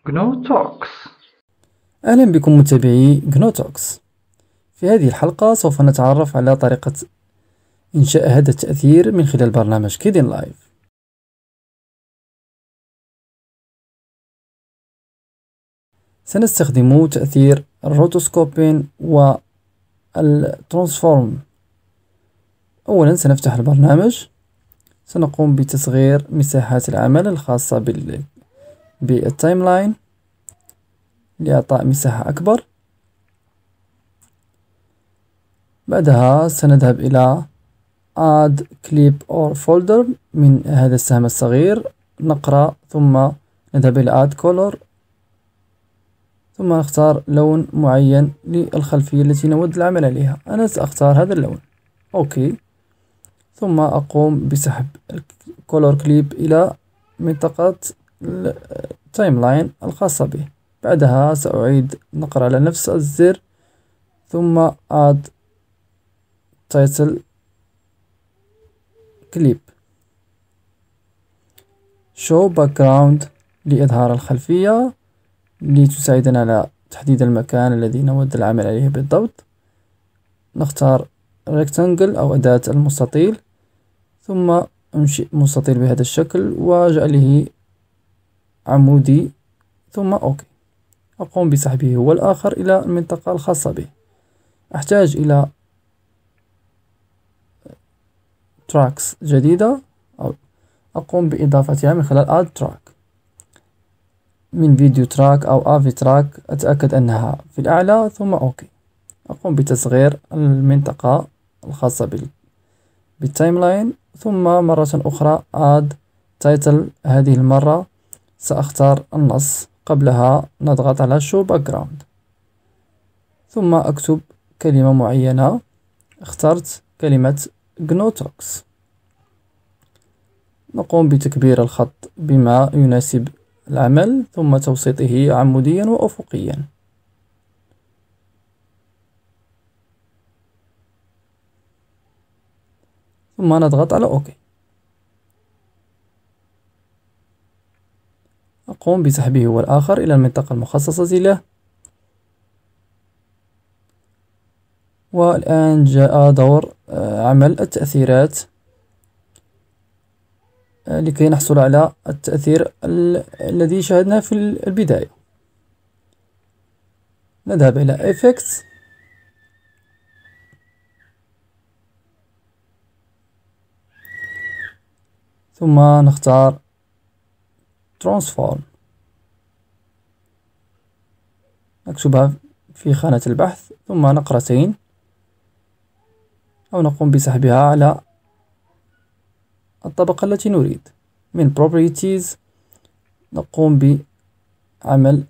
GNU Talks. أهلا بكم متابعي GNU Talks. في هذه الحلقة سوف نتعرف على طريقة إنشاء هذا التأثير من خلال برنامج Kdenlive. سنستخدم تأثير الروتوسكوبين والترانسفورم. أولا سنفتح البرنامج، سنقوم بتصغير مساحات العمل الخاصة بالتايم لاين لإعطاء مساحة أكبر. بعدها سنذهب إلى Add Clip or Folder من هذا السهم الصغير، نقرأ ثم نذهب إلى Add Color، ثم نختار لون معين للخلفية التي نود العمل عليها. أنا سأختار هذا اللون، أوكي. ثم أقوم بسحب الكولور كليب إلى منطقة التايم لاين الخاصة به. بعدها سأعيد نقر على نفس الزر، ثم Add Title Clip Show Background لإظهار الخلفية لتساعدنا على تحديد المكان الذي نود العمل عليه بالضبط. نختار Rectangle أو أداة المستطيل، ثم أنشئ مستطيل بهذا الشكل وجعله عمودي، ثم أوكي. أقوم بسحبه هو الآخر إلى المنطقة الخاصة به. أحتاج إلى تراكس جديدة، أو أقوم بإضافتها من خلال Add Track من فيديو تراك أو آفي تراك، أتأكد أنها في الأعلى، ثم أوكي. أقوم بتصغير المنطقة الخاصة بالتايم لاين، ثم مرة أخرى Add Title. هذه المرة سأختار النص، قبلها نضغط على Show Background، ثم أكتب كلمة معينة. اخترت كلمة GNU Talks. نقوم بتكبير الخط بما يناسب العمل، ثم توسيطه عموديا وأفقيا. ثم نضغط على أوكي. أقوم بسحبه هو الآخر إلى المنطقة المخصصة له. والآن جاء دور عمل التأثيرات لكي نحصل على التأثير الذي شاهدناه في البداية. نذهب إلى Effects، ثم نختار Transform، نكتبها في خانة البحث، ثم نقرتين، أو نقوم بسحبها على الطبقة التي نريد. من Properties نقوم بعمل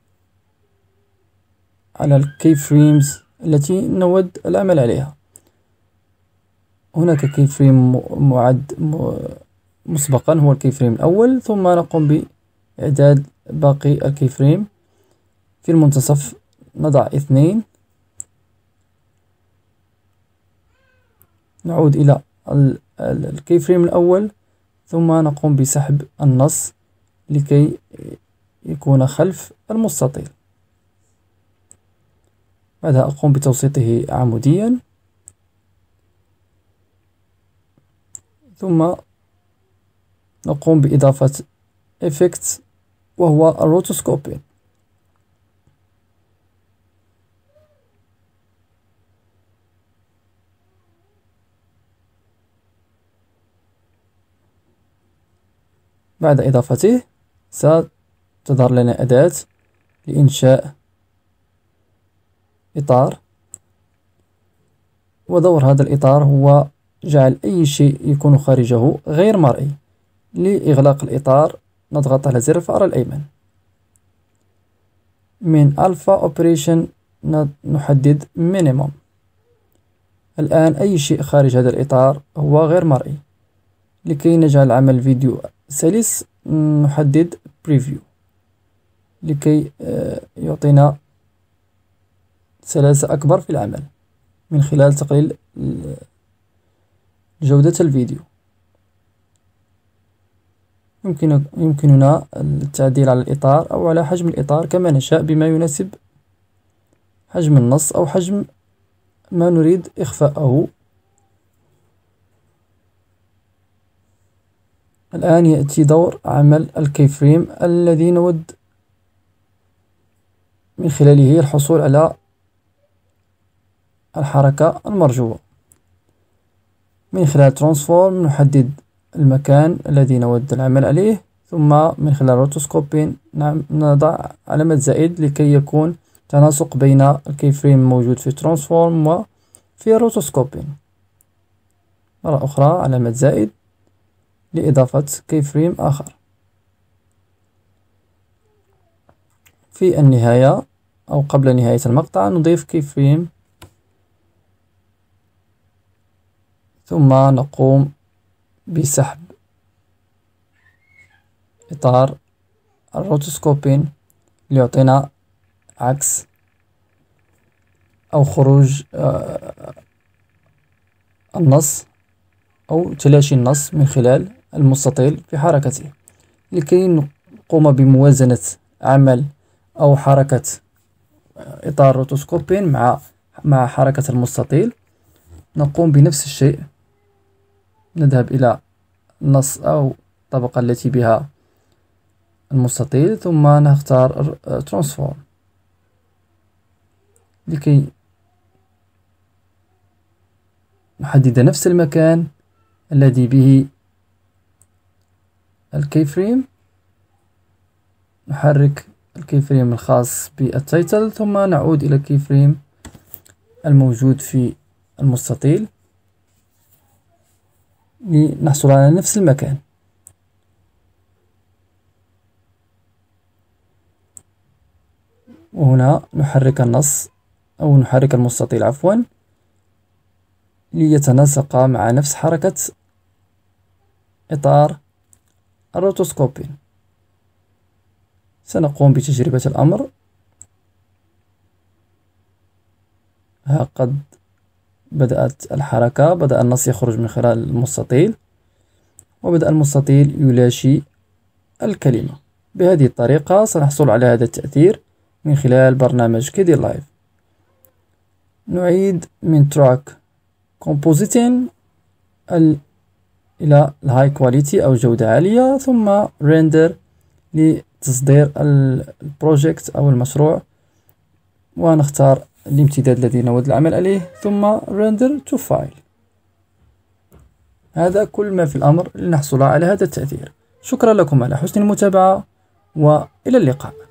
على الكي فريمز التي نود العمل عليها. هناك كي فريم معد مسبقا، هو الكي فريم الأول، ثم نقوم بإعداد باقي الكي فريم. في المنتصف نضع 2، نعود إلى الكي فريم الأول، ثم نقوم بسحب النص لكي يكون خلف المستطيل. بعدها أقوم بتوسيطه عموديا، ثم نقوم بإضافة Effects وهو الروتوسكوبين. بعد إضافته ستظهر لنا أداة لإنشاء إطار، ودور هذا الإطار هو جعل أي شيء يكون خارجه غير مرئي. لإغلاق الإطار نضغط على زر الفأر الأيمن. من Alpha Operation نحدد Minimum. الآن أي شيء خارج هذا الإطار هو غير مرئي. لكي نجعل عمل الفيديو سلس نحدد Preview لكي يعطينا سلاسة أكبر في العمل من خلال تقليل جودة الفيديو. يمكننا التعديل على الإطار أو على حجم الإطار كما نشاء بما يناسب حجم النص أو حجم ما نريد إخفاءه. الآن يأتي دور عمل الكي فريم الذي نود من خلاله الحصول على الحركة المرجوة. من خلال ترانسفورم نحدد المكان الذي نود العمل عليه، ثم من خلال روتوسكوبين نضع علامة زائد لكي يكون تناسق بين الكي فريم الموجود في ترانسفورم وفي روتوسكوبين. مرة أخرى علامة زائد لإضافة كي فريم آخر. في النهاية أو قبل نهاية المقطع نضيف كي فريم، ثم نقوم بسحب إطار الروتوسكوبين ليعطينا عكس أو خروج النص أو تلاشي النص من خلال المستطيل في حركته. لكي نقوم بموازنة عمل أو حركة إطار روتوسكوبين مع حركة المستطيل، نقوم بنفس الشيء. نذهب إلى النص أو الطبقة التي بها المستطيل، ثم نختار ترانسفورم لكي نحدد نفس المكان الذي به الكي فريم. نحرك الكي فريم الخاص بالتايتل، ثم نعود إلى الكي فريم الموجود في المستطيل لنحصل على نفس المكان. وهنا نحرك النص أو نحرك المستطيل عفوا ليتناسق مع نفس حركة إطار الروتوسكوبين. سنقوم بتجربة الأمر. ها قد بدأت الحركة، بدأ النص يخرج من خلال المستطيل، وبدأ المستطيل يلاشي الكلمة. بهذه الطريقة سنحصل على هذا التأثير من خلال برنامج Kdenlive. نعيد من تراك كومبوزيتين إلى الهاي كواليتي أو جودة عالية، ثم ريندر لتصدير البروجكت أو المشروع، ونختار الامتداد الذي نود العمل عليه، ثم ريندر تو فايل. هذا كل ما في الأمر لنحصل على هذا التأثير. شكرا لكم على حسن المتابعة، وإلى اللقاء.